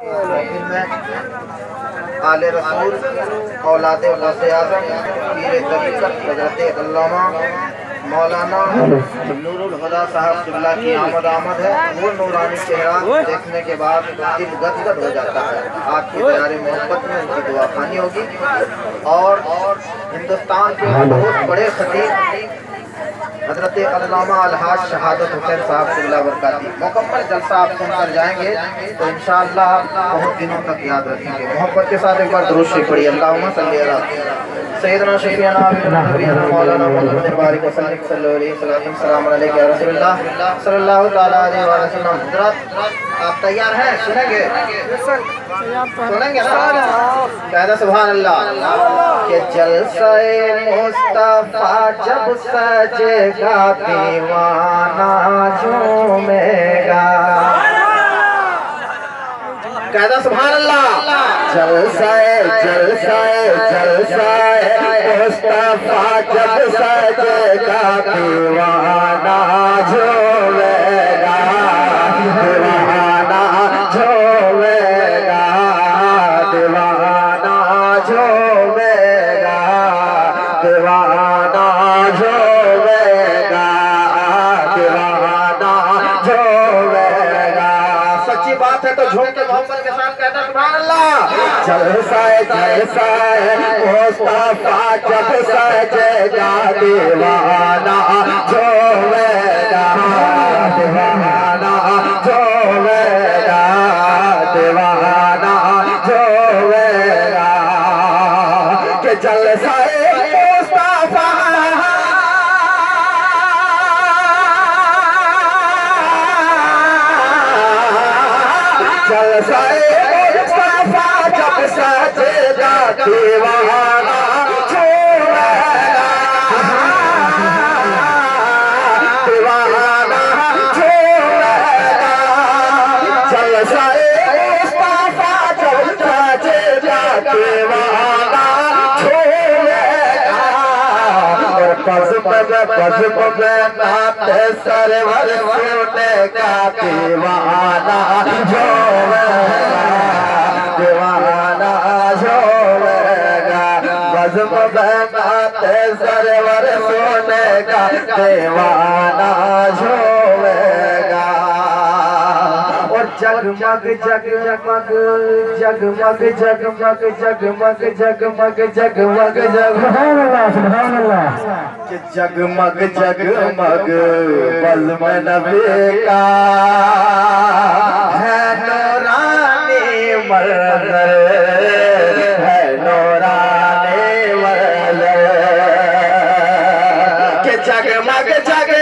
आले रसूल औलाद गौसे आज़म पीर तरीक़त हज़रत अल्लामा मौलाना नूरुल हुदा साहब क़िबला की आमद है। वो नूरानी चेहरा देखने के बाद दिल गदगद हो जाता है। आपकी प्यारे मोहब्बत में उनकी दुआ खानी होगी। और हिंदुस्तान के बहुत बड़े खतीब हज़रत अल्लामा अलहाज शहादत हुसैन साहब क़िबला बरकाती मुकम्मल जलसा आप सुनकर जाएंगे तो इंशाअल्लाह बहुत दिनों तक याद रखेंगे। मोहब्बत के साथ एक बार दुरूद शरीफ पढ़िए। अल्लाहुम्मा सल्ली अला सय्यदना शफीअना नबीना मौलाना मुहम्मद बारिक वसल्लम सल्लल्लाहु अलैहि या रसूलल्लाह सल्लल्लाहु तआला अलैहि वसल्लम। हज़रत आप तैयार हैं? सुनेंगे सुनेंगे ना? कहना सुभान अल्लाह के जलसाए मुस्तफा जब सजेगा दीवाना झूमेगा। कहना सुभान अल्लाह। जलसाए जलसाए जलसाए मुस्तफा जब सजेगा दीवाना झूमेगा। दीवाना झूमेगा दीवाना झूमेगा दीवाना झूमेगा दीवाना झूमेगा। सच्ची बात है तो झूम के मोहब्बत के साथ कहना सुभान अल्लाह। जलसाए जलसाए मुस्तफा जब सजेगा दीवाना झूमेगा दीवाना झूमेगा दीवाना झूमेगा। के जलसाए मुस्तफा जलसाए मुस्तफा जब सजेगा दीवाना झूमेगा दीवाना झूमेगा। जलसाए मुस्तफा जब सजेगा दीवाना झूमेगा। और पज़्म में नाते सरवर सुनेगा दीवाना झूमेगा दीवाना झूमेगा। पज़्म में नाते सरवर सुनेगा दीवाना झूमेगा। और जगमग जगमग जगमग जगमग जगमग जगमग जगमग जगमग जगमग जगमग बज़्म नबी का है नूरानी मंज़र है नूरानी मंज़र। के जगमग जग